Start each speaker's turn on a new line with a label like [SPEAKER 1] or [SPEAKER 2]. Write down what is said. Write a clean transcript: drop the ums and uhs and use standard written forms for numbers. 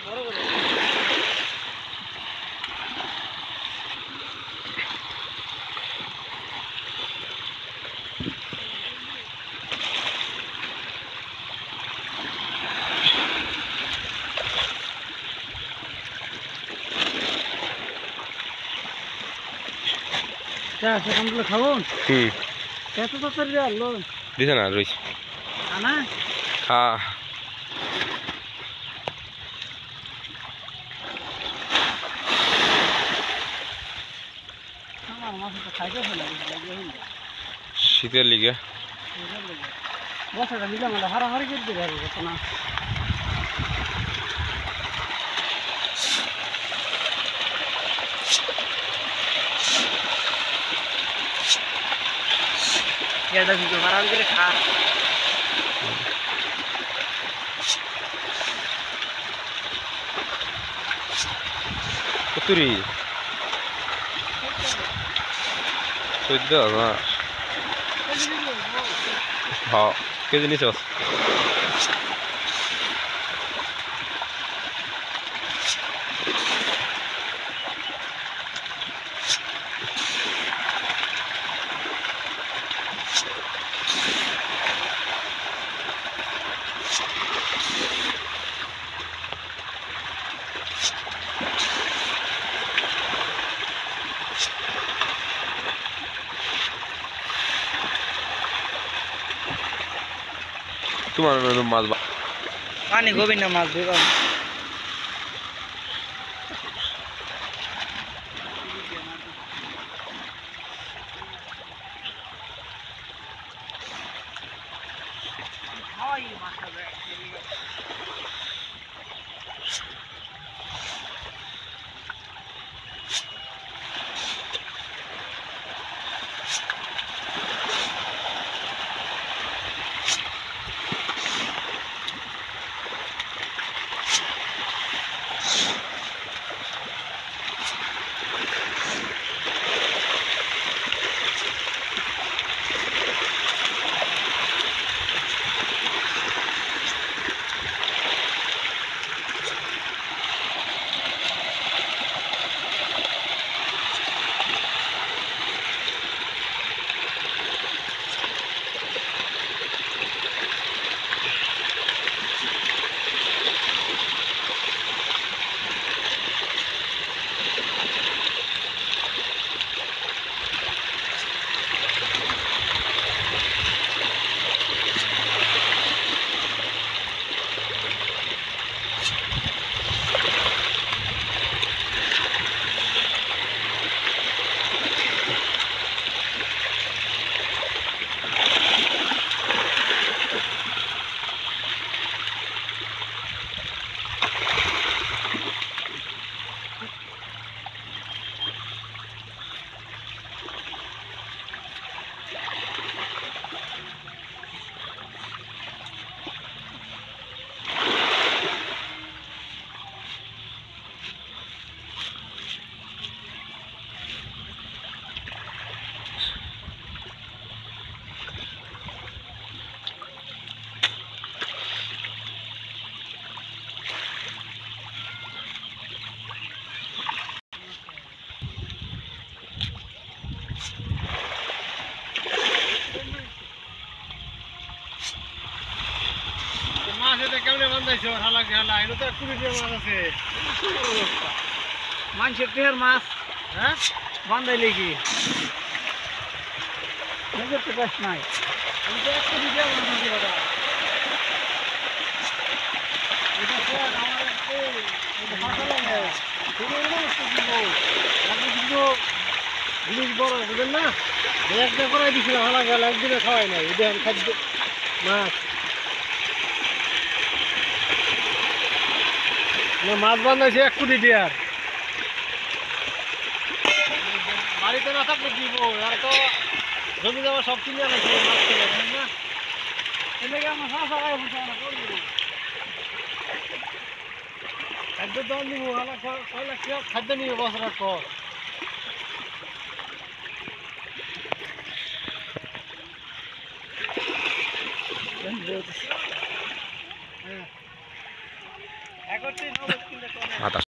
[SPEAKER 1] সেখানগুলো খাবো এত তাড়াতাড়ি আনলো
[SPEAKER 2] দিছে না রইছে
[SPEAKER 1] আনা
[SPEAKER 2] হ্যাঁ
[SPEAKER 1] আমার মাছটা খাইতে ফেলে
[SPEAKER 2] শীতের লিগে
[SPEAKER 1] বসাটা নিলাম হারাহারি করে দিতে হবে না এটা দিতে হারাহারি করে খা
[SPEAKER 2] কতুরি 14 না হ্যাঁ কেজি নিছ তোমার মাছ
[SPEAKER 1] পানি গভীর না মাছ ধরো মানুষের টেহার মাছ হ্যাঁ বান্ধাইলে কি নিজের তো কাজ নাই আমি তো একটা ভিডিও বানাচ্ছি দাদা এটা স্যার আমার জিনিস বড় বুঝলেন না একটা করাই দিয়েছিলাম হালা গেল একদিনে খাওয়াই নাই দেখেন খাদ্য মাছ মাছ বান্ধাইছে 1 কোটি টিয়ার বাড়িতে না থাকলে দিব আর তো জমি জমা সব কিনে আনছে মাছ খেলে না এদিকে আমার শাসা গায়ে বসে আমরা করবো খাদ্য দাম দিব হালা 6 লাখ টাকা খাদ্য নিবে বছরের পর এখন তুই নগদ কিনতে কোনে
[SPEAKER 2] মাথা